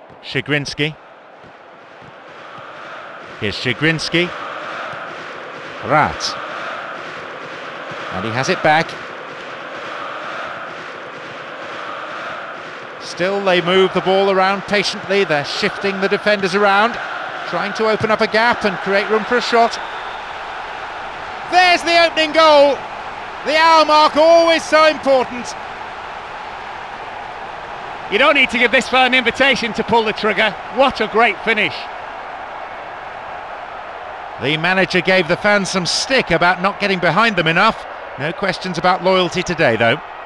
Shigrinsky. Here's Shigrinsky. Rat. And he has it back. Still they move the ball around patiently. They're shifting the defenders around, trying to open up a gap and create room for a shot. There's the opening goal. The hour mark, always so important. You don't need to give this fella an invitation to pull the trigger. What a great finish. The manager gave the fans some stick about not getting behind them enough. No questions about loyalty today, though.